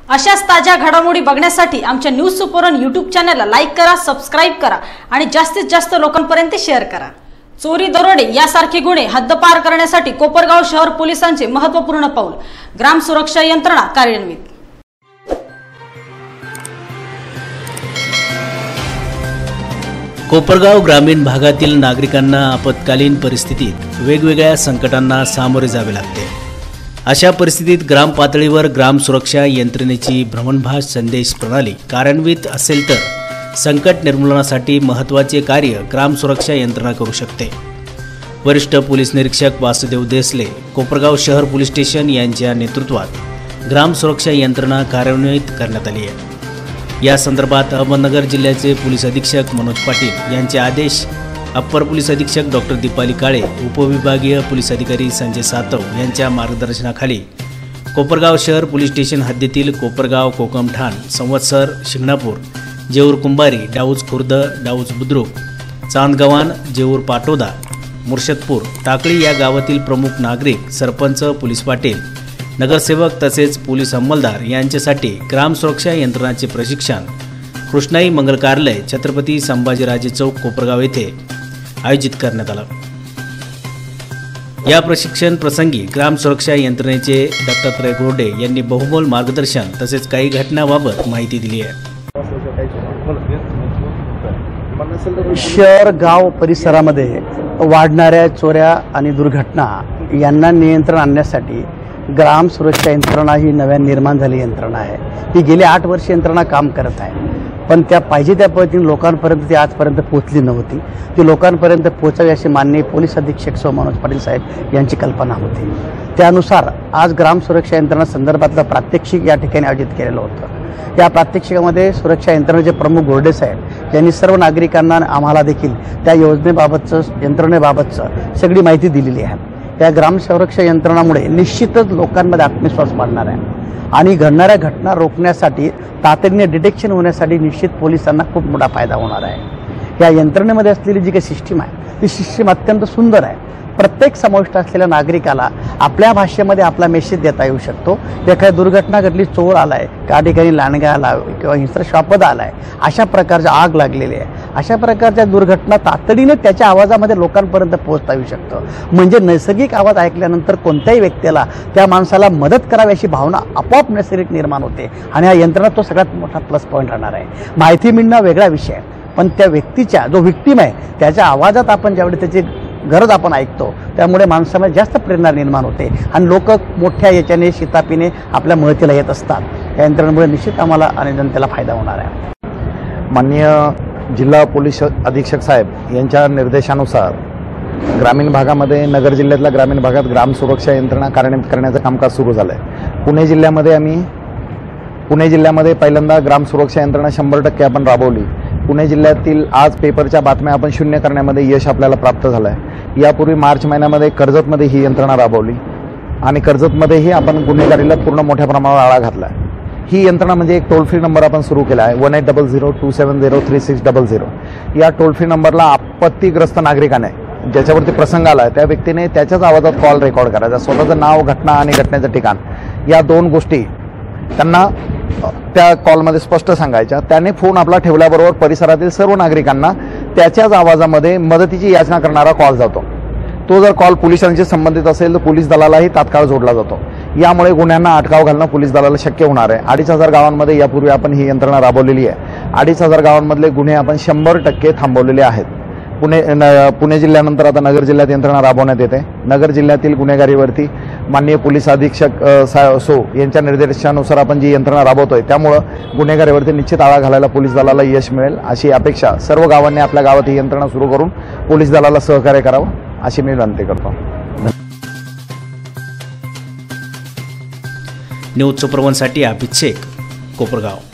अशाच ताज्या घडामोडी बघण्यासाठी आमच्या न्यूज सुपरवन यूट्यूब चॅनलला लाईक करा, सबस्क्राइब करा आणि जास्तीत जास्त लोकांपर्यंत शेअर करा। चोरी, दरोडे यासारखे गुन्हे हद्दपार करण्यासाठी कोपरगाव शहर पोलिसांचे महत्त्वपूर्ण पाऊल, ग्राम सुरक्षा यंत्रणा कार्यान्वित। कोपरगाव ग्रामीण भागातील नागरिकांना आपत्कालीन परिस्थितीत वेगवेगळ्या संकटांना सामोरे जावे लागते। अशा परिस्थितीत ग्राम पातळीवर ग्राम सुरक्षा यंत्रणेची भ्रमणभाष संदेश प्रणाली कार्यान्वित असेल तर संकट निर्मूलनासाठी महत्त्वाचे कार्य ग्राम सुरक्षा यंत्रणा करू शकते। वरिष्ठ पोलीस निरीक्षक वासुदेव देसले, कोपरगाव शहर पोलीस स्टेशन यांच्या नेतृत्वात ग्राम सुरक्षा यंत्रणा कार्यान्वित करण्यात आली आहे। या संदर्भात अहमदनगर जिल्ह्याचे पोलीस अधीक्षक मनोज पाटील यांचे आदेश, अप्पर पोलीस अधीक्षक डॉक्टर दीपाली काळे, उपविभागीय पोलीस अधिकारी संजय सातव यांच्या मार्गदर्शनाखाली कोपरगाव शहर पोलीस स्टेशन हद्दीतील कोपरगाव, कोकमठाण, संवत्सर, शिंगणापूर, जेऊर कुंभारी, डाऊज खुर्द, डाऊज बुद्रुक, चांदगव्हाण, जेऊर पाटोदा, मुर्शदपूर, टाकळी या गावातील प्रमुख नागरिक, सरपंच, पोलीस पाटील, नगरसेवक तसेच पोलीस अंमलदार यांच्यासाठी ग्राम सुरक्षा यंत्रणाचे प्रशिक्षण कृष्णाई मंगल कार्यालय, छत्रपती संभाजीराजे चौक, कोपरगाव येथे आयोजित करण्यात आलं। या प्रशिक्षण प्रसंगी ग्राम सुरक्षा यंत्रणेचे दत्तात्रय गोरडे यांनी बहुमोल मार्गदर्शन तसेच काही घटनांबाबत माहिती दिली आहे। शहर गाव परिसरामध्ये वाढणाऱ्या चोऱ्या आणि दुर्घटना यांना नियंत्रण आणण्यासाठी ग्राम सुरक्षा यंत्रणा ही नव्याने निर्माण झालेली यंत्रणा आहे। ही गेली 8 वर्ष यंत्रणा काम करत आहे, पण त्या पाहिजे त्या पद्धतीने लोकांपर्यंत ती आजपर्यंत पोहोचली नव्हती। ती लोकांपर्यंत पोहोचावी अशी माननीय पोलीस अधीक्षक सौ मनोज पाटील साहेब यांची कल्पना होती। त्यानुसार आज ग्राम सुरक्षा यंत्रणा संदर्भातलं प्रात्यक्षिक या ठिकाणी आयोजित केलेलं होतं। या प्रात्यक्षिकामध्ये सुरक्षा यंत्रणेचे प्रमुख गोरडे साहेब यांनी सर्व नागरिकांना आम्हाला देखील त्या योजनेबाबतचं, यंत्रणेबाबतचं सगळी माहिती दिलेली आहे। या ग्राम सुरक्षा यंत्रणामुळे निश्चितच लोकांमध्ये आत्मविश्वास वाढणार आहे आणि घडणाऱ्या घटना रोखण्यासाठी, तातडीने डिटेक्शन होण्यासाठी निश्चित पोलिसांना खूप मोठा फायदा होणार आहे। या यंत्रणेमध्ये असलेली जी काही सिस्टीम आहे ती सिस्टीम अत्यंत सुंदर आहे। प्रत्येक समाविष्ट असलेल्या नागरिकाला आपल्या भाषेमध्ये आपला मेसेज देता येऊ शकतो। एखादी दुर्घटना घडली, चोर आलाय, त्या ठिकाणी लांडगा आला किंवा हिंस्र शापद आलाय, अशा प्रकारची आग लागलेली आहे, अशा प्रकारच्या दुर्घटना तातडीने त्याच्या आवाजामध्ये लोकांपर्यंत पोहोचता येऊ शकतं। म्हणजे नैसर्गिक आवाज ऐकल्यानंतर कोणत्याही व्यक्तीला त्या माणसाला मदत करावी अशी भावना आपोआप नैसर्गिक निर्माण होते आणि या यंत्रणात तो सगळ्यात मोठा प्लस पॉईंट राहणार आहे। माहिती मिळणं वेगळा विषय आहे, पण त्या व्यक्तीच्या, जो व्हिक्टीम आहे त्याच्या आवाजात आपण ज्यावेळी त्याची गरज आपण ऐकतो, त्यामुळे माणसामध्ये जास्त प्रेरणा निर्माण होते आणि लोक मोठ्या याच्याने शितापीने आपल्या मदतीला येत असतात। या यंत्रणेमुळे निश्चित आम्हाला आणि जनतेला फायदा होणार आहे। माननीय जिल्हा पोलीस अधीक्षक साहेब यांच्या निर्देशानुसार ग्रामीण भागामध्ये, नगर जिल्ह्यातल्या ग्रामीण भागात ग्राम सुरक्षा यंत्रणा कार्यान्वित करण्याचं कामकाज सुरू झालं आहे। पुणे जिल्ह्यामध्ये पहिल्यांदा ग्राम सुरक्षा यंत्रणा 100% आपण राबवली। पुणे जिल्ह्यातील आज पेपरच्या बातम्या आपण शून्य करण्यामध्ये यश आपल्याला प्राप्त झालं आहे। यापूर्वी मार्च महिन्यामध्ये कर्जतमध्ये ही यंत्रणा राबवली आणि कर्जतमध्येही आपण गुन्हेगारीला पूर्ण मोठ्या प्रमाणावर आळा घातला आहे। ही यंत्रणा म्हणजे एक टोल फ्री नंबर आपण सुरू केला आहे, 1800-270-3600। या टोल फ्री नंबरला आपत्तीग्रस्त नागरिकाने ज्याच्यावरती प्रसंग आला त्या व्यक्तीने त्याच्याच आवाजात कॉल रेकॉर्ड करायचा, स्वतःचं नाव, घटना आणि घटनेचं ठिकाण या 2 गोष्टी त्यांना त्या कॉलमध्ये स्पष्ट सांगायच्या। त्याने फोन आपला ठेवल्याबरोबर परिसरातील सर्व नागरिकांना त्याच्याच आवाजामध्ये मदतीची याचना करणारा कॉल जातो। तो जर कॉल पोलिसांशी संबंधित असेल तर पोलीस दलालाही तात्काळ जोडला जातो। यामुळे गुन्ह्यांना अटकाव घालणं पोलीस दलाला शक्य होणार आहे। 2,500 गावांमध्ये यापूर्वी आपण ही यंत्रणा राबवलेली आहे। 2,500 गावांमधले गुन्हे आपण 100% थांबवलेले आहेत। पुणे जिल्ह्यानंतर आता नगर जिल्ह्यात यंत्रणा राबवण्यात येते। नगर जिल्ह्यातील गुन्हेगारीवरती माननीय पोलीस अधीक्षक सो यांच्या निर्देशानुसार आपण जी यंत्रणा राबवतोय, त्यामुळं गुन्हेगारीवरती निश्चित आळा घालायला पोलीस दलाला यश मिळेल अशी अपेक्षा सर्व गावांनी आपल्या गावात ही यंत्रणा सुरू करून पोलीस दलाला सहकार्य करावं अशी मी विनंती करतो। न्यूज सुपरवनसाठी अभिषेक, कोपरगाव।